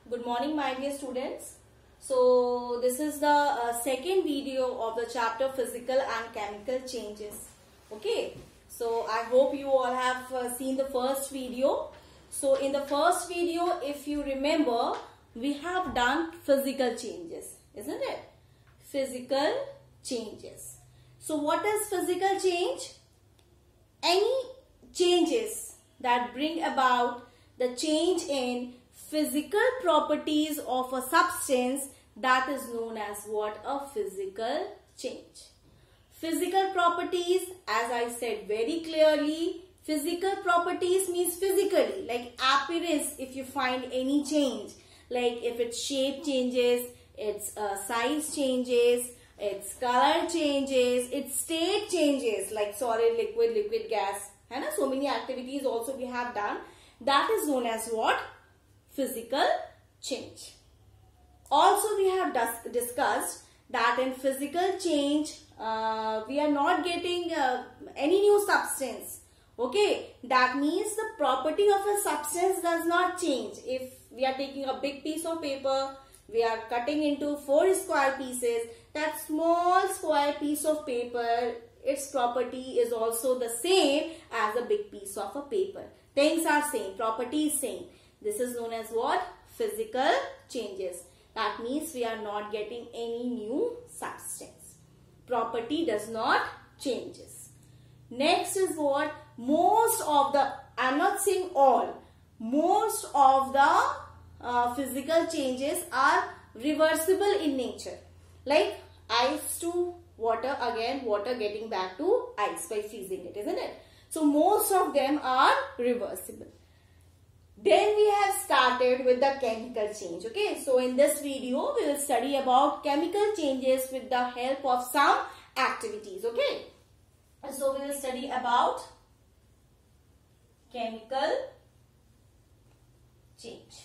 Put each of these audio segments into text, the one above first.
Good morning, my dear students. So this is the second video of the chapter physical and chemical changes. Okay, so I hope you all have seen the first video. So in the first video, if you remember, we have done physical changes, isn't it? Physical changes. So what is physical change? Any changes that bring about the change in physical properties of a substance, that is known as what? A physical change. Physical properties, as I said very clearly, physical properties means physically, like appearance. If you find any change, like if its shape changes, its size changes, its color changes, its state changes, like solid, liquid, liquid gas, and so many activities also we have done. That is known as what? Physical change. Also we have discussed that in physical change we are not getting any new substance. Okay, that means the property of a substance does not change. If we are taking a big piece of paper, we are cutting into 4 square pieces, that small square piece of paper, its property is also the same as a big piece of a paper. Things are same, property is same. This is known as what? Physical changes. That means we are not getting any new substance. Property does not changes. Next is what? Most of the, I am not saying all, most of the physical changes are reversible in nature. Like ice to water, again water getting back to ice by freezing it, isn't it? So most of them are reversible. Then we have started with the chemical change. Okay, so in this video we will study about chemical changes with the help of some activities. Okay, so we will study about chemical change.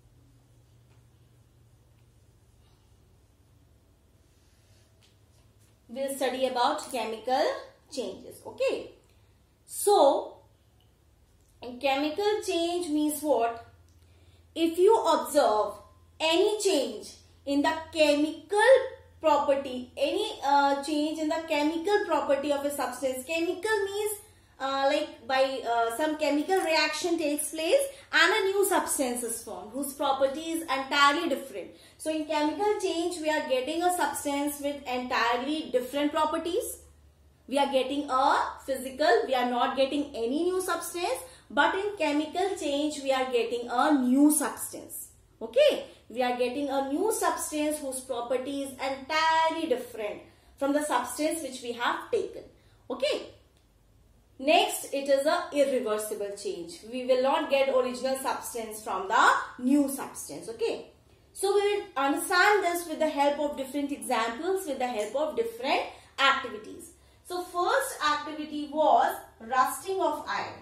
We will study about chemical changes. Okay, so chemical change means what? If you observe any change in the chemical property, any change in the chemical property of a substance. Chemical means like by some chemical reaction takes place and a new substance is formed whose property is entirely different. So in chemical change we are getting a substance with entirely different properties. We are getting a physical, we are not getting any new substance. But in chemical change, we are getting a new substance. Okay, we are getting a new substance whose property is entirely different from the substance which we have taken. Okay, next it is a irreversible change. We will not get original substance from the new substance. Okay, so we will understand this with the help of different examples, with the help of different activities. So first activity was rusting of iron.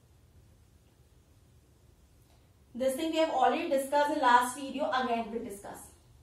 This thing we have already discussed in last video, again we will discuss.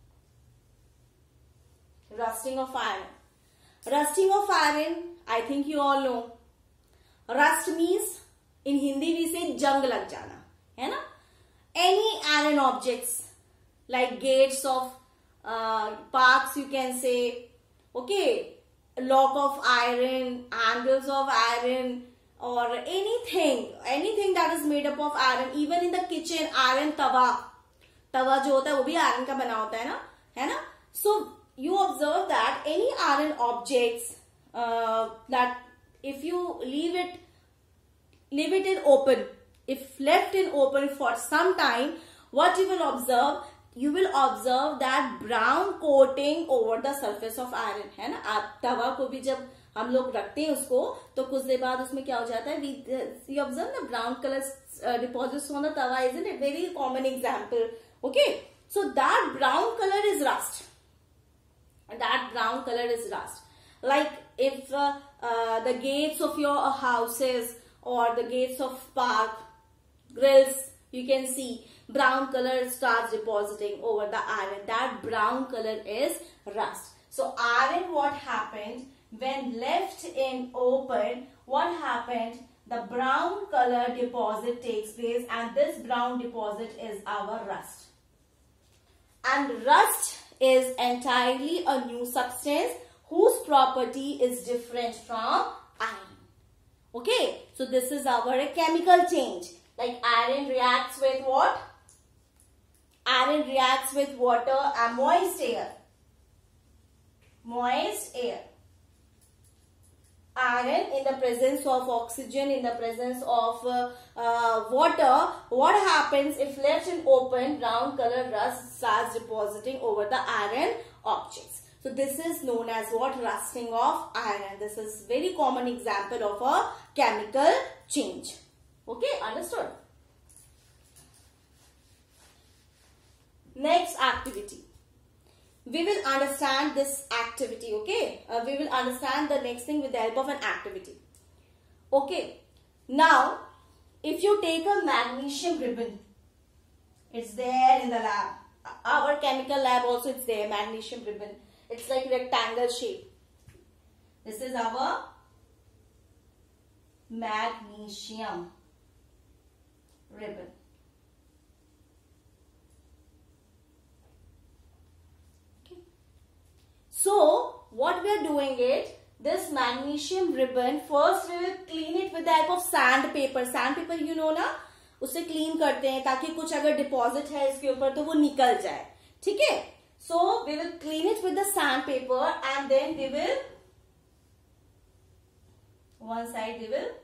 Rusting of iron. Rusting of iron, I think you all know. Rust means, in Hindi we say jung lag jana. है ना? Any iron objects like gates of parks you can say. Okay, lock of iron, handles of iron, or anything that is made up of iron. Even in the kitchen, iron tawa जो होता है वो भी iron का बना होता है ना? So you observe that any iron objects that if you leave it in open, if left in open for some time, what you will observe? You will observe that brown coating over the surface of iron, है ना? आप तवा को भी जब हम लोग रखते हैं उसको, तो कुछ देर बाद उसमें क्या हो जाता है? You observe the brown color deposits on the tawa, isn't it? Very common example. Okay, so that brown color is rust. That brown color is rust. Like if the gates of your houses or the gates of park, grills, you can see brown color starts depositing over the iron. That brown color is rust. So iron, what happened? When left in open, what happened? The brown color deposit takes place, and this brown deposit is our rust. And rust is entirely a new substance whose property is different from iron. Okay, so this is our chemical change. Like iron reacts with what? Iron reacts with water and moist air. Moist air. Iron in the presence of oxygen, in the presence of water, what happens if left in open, brown color rust starts depositing over the iron objects. So this is known as what? Rusting of iron. This is very common example of a chemical change. Okay, understood? Next activity. We will understand this activity, okay? We will understand the next thing with the help of an activity. Okay. Now, if you take a magnesium ribbon, it's there in the lab. Our chemical lab also it's there, magnesium ribbon. It's like rectangle shape. This is our magnesium ribbon. So, what we are doing it, this magnesium ribbon, first we will clean it with the help of sandpaper. Sandpaper you know ना, उसे clean करते हैं ताकि कुछ अगर deposit है इसके ऊपर तो वो निकल जाए, ठीक है? So, we will clean it with the sandpaper and then we will, one side we will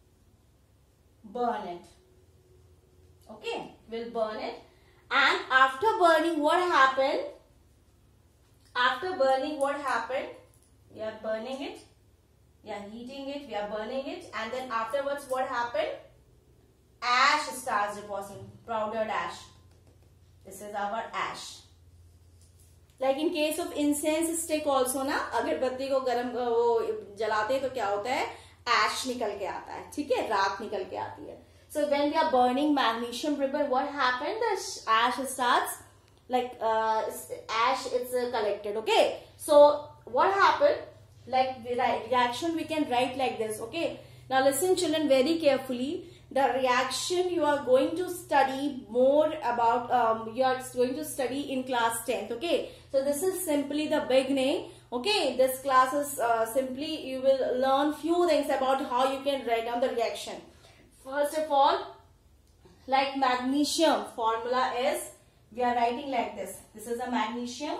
burn it. Okay, we'll burn it, and after burning what happened? After burning, what happened? We are burning it, we are heating it, we are burning it, and then afterwards what happened? Ash starts depositing, powdered ash. This is our ash. Like in case of incense stick also ना, अगरबत्ती को गरम वो जलाते हैं तो क्या होता है? Ash निकल के आता है, ठीक है? राख निकल के आती है. So when we are burning magnesium ribbon, what happened? The ash starts like ash is collected. Okay, so what happened? Like the reaction we can write like this. Okay, now listen children very carefully. The reaction you are going to study more about, you are going to study in class 10th. Okay, so this is simply the beginning. Okay, this class is simply you will learn few things about how you can write down the reaction. First of all, like magnesium formula is, we are writing like this. This is a magnesium.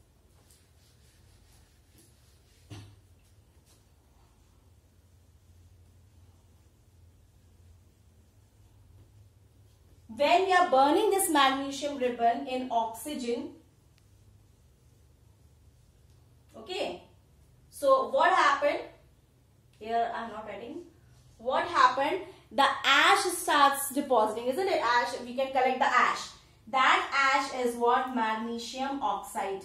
When we are burning this magnesium ribbon in oxygen, okay, so what happened? Here I am not writing. What happened? The ash starts depositing, isn't it? Ash, we can collect the ash. That ash is what? Magnesium oxide.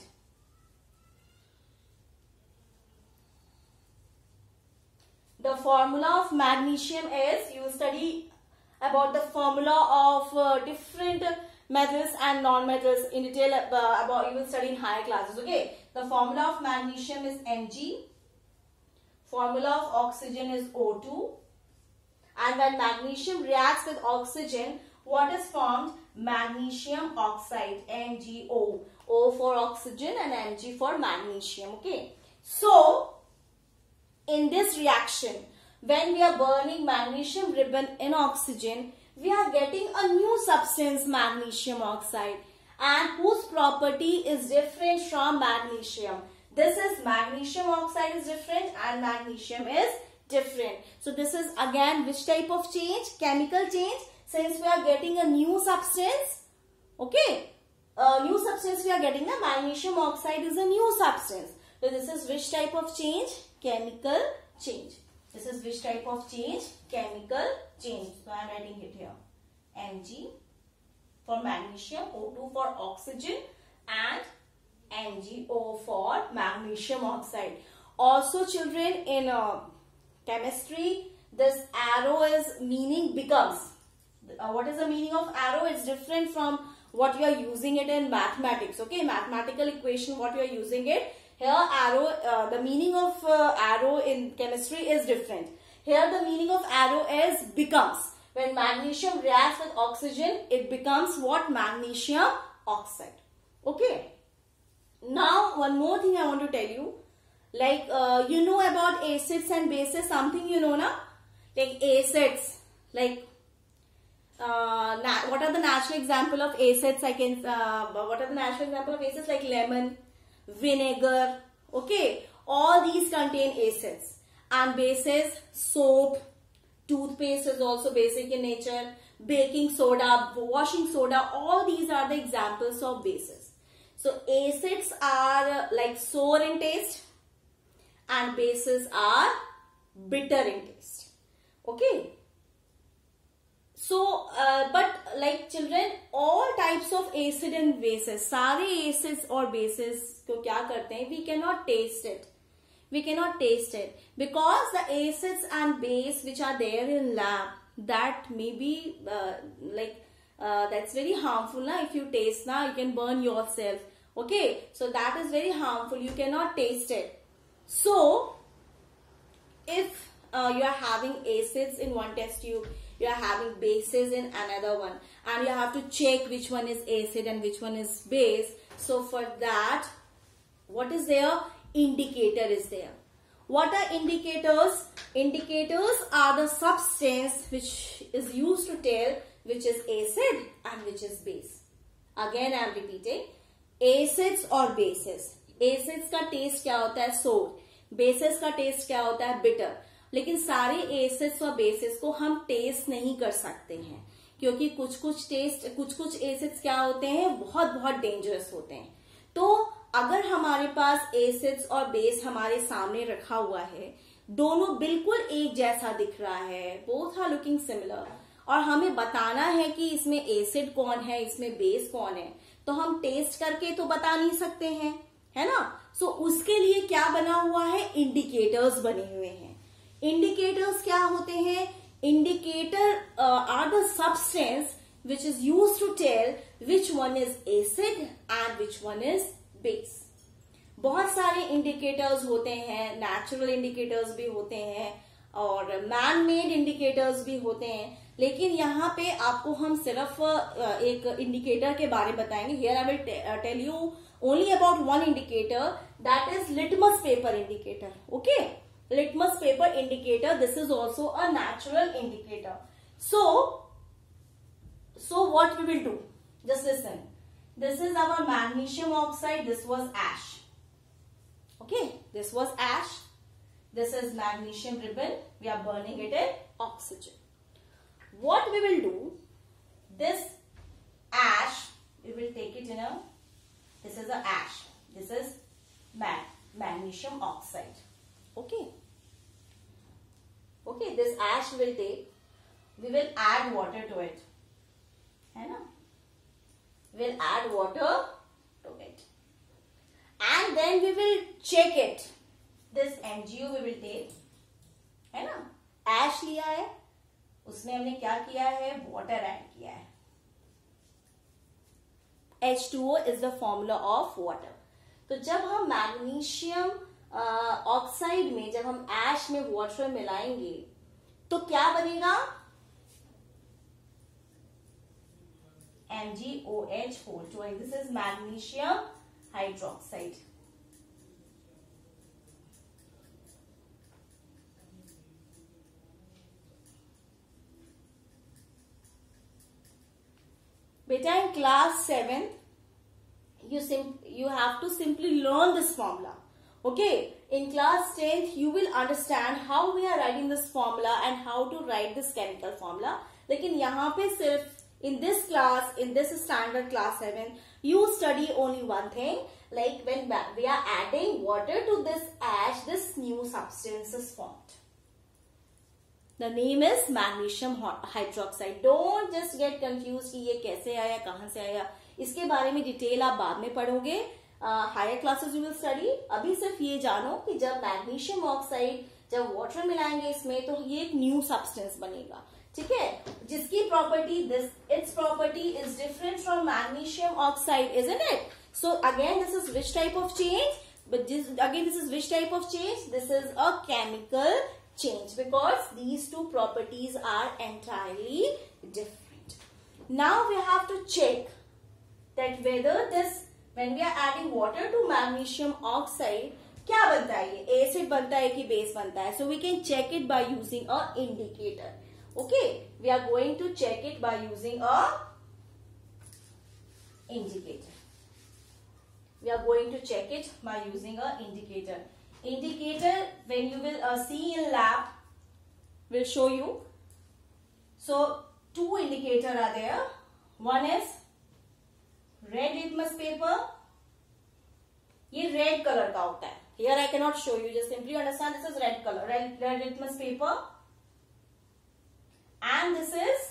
The formula of magnesium is, you study about the formula of different metals and non-metals in detail, about you will study in higher classes. Okay, the formula of magnesium is Mg. Formula of oxygen is O2. And when magnesium reacts with oxygen, what is formed? Magnesium oxide, MgO. O for oxygen and Mg for magnesium. Okay. So, in this reaction, when we are burning magnesium ribbon in oxygen, we are getting a new substance, magnesium oxide, and whose property is different from magnesium. This is magnesium oxide is different and magnesium is different. So this is again which type of change? Chemical change. Since we are getting a new substance, okay, a new substance we are getting, the magnesium oxide is a new substance. So this is which type of change? Chemical change. This is which type of change? Chemical change. So I am writing it here. Mg for magnesium, O2 for oxygen, and MgO for magnesium oxide. Also children, in chemistry, this arrow is meaning becomes. What is the meaning of arrow? It's different from what you are using it in mathematics. Okay, mathematical equation what you are using it. Here arrow, the meaning of arrow in chemistry is different. Here the meaning of arrow is becomes. When magnesium reacts with oxygen, it becomes what? Magnesium oxide. Okay. Now, one more thing I want to tell you. Like, you know about acids and bases, something you know, na? Like acids, like, what are the natural example of acids? What are the natural example of acids? Like lemon, vinegar, okay? All these contain acids. And bases, soap, toothpaste is also basic in nature, baking soda, washing soda, all these are the examples of bases. So acids are like sour in taste and bases are bitter in taste. Okay. So, but like children, all types of acid and bases, सारे acids or bases को क्या करते हैं? We cannot taste it. We cannot taste it because the acids and base which are there in lab, that may be that's very harmful. Na? If you taste, na, you can burn yourself. Okay, so that is very harmful. You cannot taste it. So, if you are having acids in one test tube, you are having bases in another one, and you have to check which one is acid and which one is base. So for that, what is there? Indicator is there. What are indicators? Indicators are the substance which is used to tell which is acid and which is base. Again I am repeating, acids or bases. Acids का taste क्या होता है? Sour. Bases का taste क्या होता है? Bitter. लेकिन सारे एसिड्स और बेसिस को हम टेस्ट नहीं कर सकते हैं क्योंकि कुछ कुछ एसिड्स क्या होते हैं? बहुत बहुत डेंजरस होते हैं. तो अगर हमारे पास एसिड्स और बेस हमारे सामने रखा हुआ है, दोनों बिल्कुल एक जैसा दिख रहा है, बोथ आर लुकिंग सिमिलर, और हमें बताना है कि इसमें एसिड कौन है, इसमें बेस कौन है, तो हम टेस्ट करके तो बता नहीं सकते हैं, है ना? सो उसके लिए क्या बना हुआ है? इंडिकेटर्स बने हुए हैं. इंडिकेटर्स क्या होते हैं? Indicator are the substance which is used to tell which one is acid and which one is base. बहुत सारे इंडिकेटर्स होते हैं, नेचुरल इंडिकेटर्स भी होते हैं और मैन मेड इंडिकेटर्स भी होते हैं, लेकिन यहाँ पे आपको हम सिर्फ एक इंडिकेटर के बारे में बताएंगे. Here I will tell you only about one indicator, that is litmus paper indicator. Okay, litmus paper indicator, this is also a natural indicator. So what we will do, just listen, this is our magnesium oxide, this was ash. Okay, this was ash, this is magnesium ribbon, we are burning it in oxygen. What we will do, this ash, we will take it in a, this is a ash, this is magnesium oxide. Okay, this ash will take, we will add water to it, है ना? We'll add water to it, and then we will check it. This MgO we will take, है ना? Ash लिया है, उसमें हमने क्या किया है? Water add किया है. H2O is the formula of water. तो जब हम मैग्नीशियम ऑक्साइड में, जब हम एश में वाटर मिलाएंगे तो क्या बनेगा? MgOH. This is magnesium hydroxide. Beta, in class 7th, you have to simply learn this formula. Okay, in class 10th, you will understand how we are writing this formula and how to write this chemical formula. लेकिन यहाँ पे सिर्फ in this class, in this standard class 7, you study only one thing, like when we are adding water to this ash, this new substance is formed. The name is magnesium hydroxide. Don't just get confused कि ये कैसे आया, कहाँ से आया. इसके बारे में डिटेल आप बाद में पढ़ोगे. Higher classes you will study. अभी सिर्फ ये जानो कि जब मैग्नीशियम ऑक्साइड, जब वाटर मिलाएंगे इसमें, तो ये एक न्यू सब्सटेंस बनेगा. ठीक है, जिसकी property, it's property is different from magnesium oxide, isn't it? So again this is which type of change? But this is which type of change? This is a chemical change because these two properties are entirely different. Now we have to check that whether this when we are adding water to magnesium oxide, क्या बनता है? ये acid बनता है कि base बनता है? So we can check it by using a indicator. Okay, we are going to check it by using a indicator. We are going to check it by using a indicator. Indicator, when you will see in lab, will show you. So two indicators are there. One is red litmus paper. ये red color का होता है. Here I cannot show you. Just simply understand this is red color, red litmus paper, and this is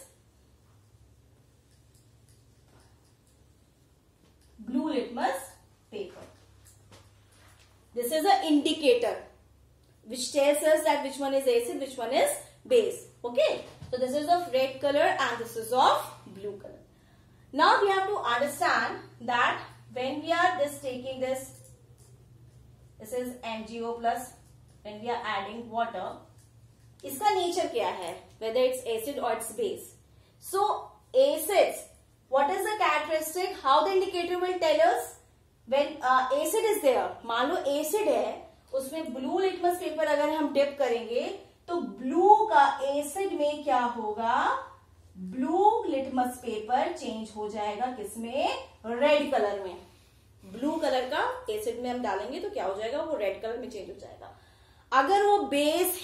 blue litmus paper. This is an indicator which tells us that which one is acid, which one is base. Okay. So this is of red color and this is of blue color. Now we have to understand that when we are just taking this is MgO plus, when we are adding water, इसका nature क्या है? Whether it's acid or it's base. So acids, what is the characteristic? How the indicator will tell us? When acid is there, मान लो acid है, उसमें blue litmus paper अगर हम dip करेंगे तो ब्लू का एसिड में क्या होगा? ब्लू लिटमस पेपर चेंज हो जाएगा किसमें? रेड कलर में. ब्लू कलर का एसिड में हम डालेंगे तो क्या हो जाएगा? वो रेड कलर में चेंज हो जाएगा. अगर वो बेस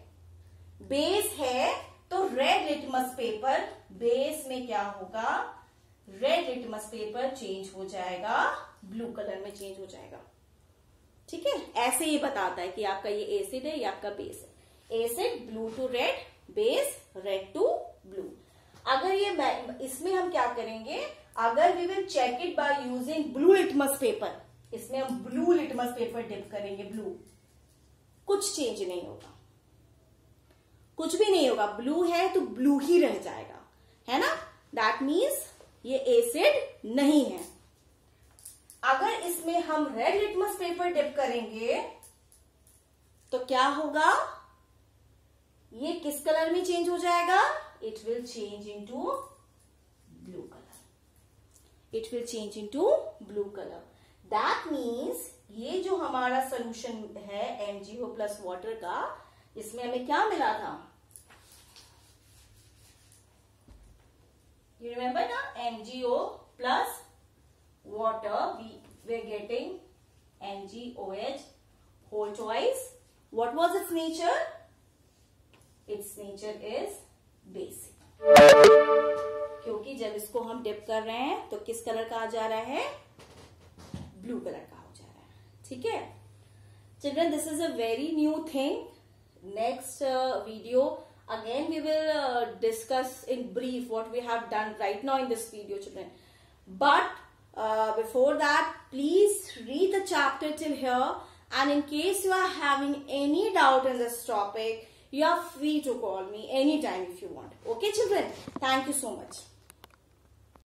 है तो रेड लिटमस पेपर, बेस में क्या होगा? रेड लिटमस पेपर चेंज हो जाएगा, ब्लू कलर में चेंज हो जाएगा. ठीक है, ऐसे ही बताता है कि आपका ये एसिड है या आपका बेस है. Acid blue to red, base red to blue. अगर ये इसमें हम क्या करेंगे? अगर we will check it by using blue litmus paper, इसमें हम ब्लू लिटमस पेपर डिप करेंगे, ब्लू, कुछ चेंज नहीं होगा, कुछ भी नहीं होगा. ब्लू है तो ब्लू ही रह जाएगा, है ना? दैट मीन्स ये एसिड नहीं है. अगर इसमें हम रेड लिटमस पेपर डिप करेंगे तो क्या होगा? ये किस कलर में चेंज हो जाएगा? It will change into blue colour. It will change into blue colour. That means ये जो हमारा सोल्यूशन है MgO प्लस वाटर का, इसमें हमें क्या मिला था? यू रिमेम्बर ना? MgO plus water, we are getting MgOH whole twice. What was its nature? Its nature is basic. क्योंकि जब इसको हम डिप कर रहे हैं तो किस कलर का आ जा रहा है? ब्लू कलर का हो जा रहा है. ठीक है children, this is a very new thing. Next video again we will discuss in brief what we have done right now in this video, children. But before that, please read the chapter till here, and in case you are having any doubt in this topic, you are free to call me anytime if you want. Okay children, thank you so much.